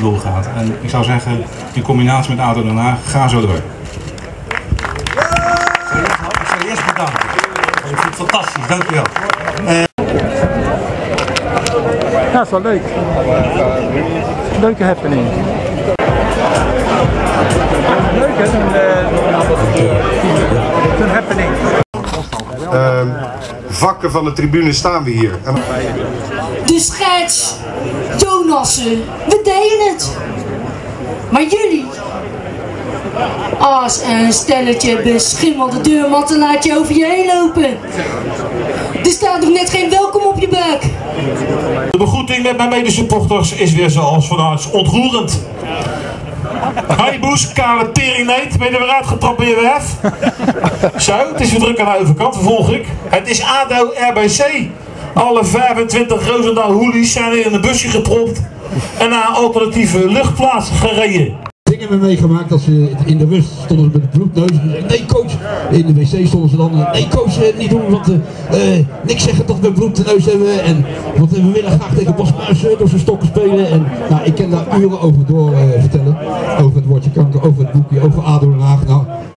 doel gaat. En ik zou zeggen, in combinatie met ADO Den Haag, ga zo door. Ik zou je eerst bedanken. Ik vind het fantastisch, dankjewel. Ja, dat is wel leuk. Leuke happening. Leuk hè, zo'n happening. Vakken van de tribune staan we hier. De scheids, Jonassen, we deden het. Maar jullie, als een stelletje beschimmelde deurmatten laat je over je heen lopen. Er staat nog net geen welkom op je buik. De begroeting met mijn medesupporters is weer zoals vanouds ontroerend. Heiboes, kale teringneet, ben je er weer uitgetrapt bij je werf? Zo, het is weer druk aan de overkant, vervolg ik. Het is ADO RBC. Alle 25 Roosendaal hoolies zijn weer in een busje gepropt en naar een alternatieve luchtplaats gereden. Dingen hebben we meegemaakt dat ze in de rust stonden ze met de bloedneus. Nee coach, in de wc stonden ze dan. Nee coach, niet doen, want niks zeggen dat we bloedneus hebben. En want we willen graag tegen Bas Muis door zijn stokken spelen. En nou, ik kan daar uren over door vertellen. Over het woordje kanker, over het boekje, over ADO Den Haag. Nou,